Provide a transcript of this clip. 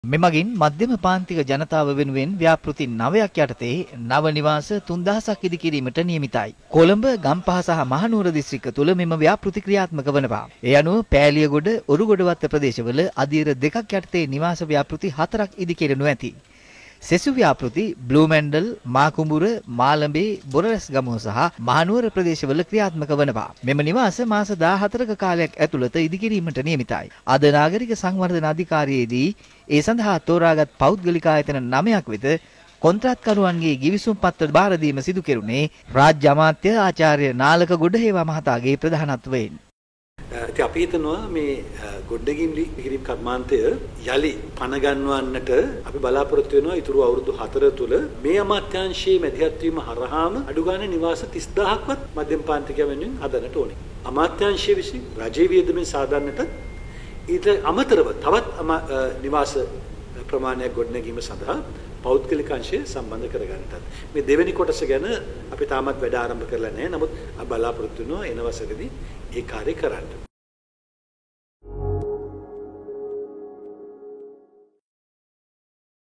මෙමගින් මධ්‍යම පාන්තික ජනතාව වෙනුවෙන් ව්‍යාපෘති 9ක් යටතේ නව නිවාස 3000ක් ඉදි කිරීමට නියමිතයි. කොළඹ, ගම්පහ සහ මහනුවර දිස්ත්‍රික්ක තුල මෙම ව්‍යාපෘති ක්‍රියාත්මක වනවා. ඒ අනුව පෑලියගොඩ, ඔරුගොඩවත්ත ප්‍රදේශවල අධීර 2ක් යටතේ නිවාස ව්‍යාපෘති 4ක් ඉදි කෙරෙනු ඇති. සෙසු ව්‍යාපෘති බ්ලූමැන්ඩල්, මාකුඹුර, මාළඹේ, බොරලැස්ගමුව සහ මහනුවර ප්‍රදේශවල ක්‍රියාත්මක වනවා. මෙම නිවාස මාස 14ක කාලයක් ඇතුළත ඉදිකිරීමට නියමිතයි. අද නාගරික සංවර්ධන අධිකාරියේදී ඒ සඳහා තෝරාගත් පෞද්ගලික ආයතන 9ක් වෙත කොන්ත්‍රාත්කරුවන්ගේ ගිවිසුම් පත්‍ර බාර දීම සිදු කෙරුණේ රාජ්‍ය අමාත්‍ය ආචාර්ය නාලක ගොඩහේවා මහතාගේ ප්‍රධානත්වයෙන්. ඉතින් අපි හිතනවා මේ ගොඩනැගිලි කිරීම කර්මාන්තය යලි පණ ගන්නවන්නට අපි බලාපොරොත්තු වෙනවා ඊතුරු අවුරුදු 4 තුල මේ අමාත්‍යාංශයේ මැදිහත් වීම හරහාම අඩු ගානේ නිවාස 30000ක්වත් මධ්‍යම පාන්තිකයන් වෙනුවෙන් හදන්නට ඕනේ. අමාත්‍යාංශයේ විසින් රජයේ වියදමෙන් සාධන්නට ඊට අමතරව තවත් නිවාස ප්‍රමාණයක් ගොඩනැගීම සඳහා පෞද්ගලික අංශය සම්බන්ධ කරගන්නටත් මේ දෙවෙනි කොටස ගැන අපි තාමත් වැඩ ආරම්භ කරලා නැහැ. නමුත් බලාපොරොත්තු වෙනවා එන වසරේදී ඒ කාර්යය කරන්න.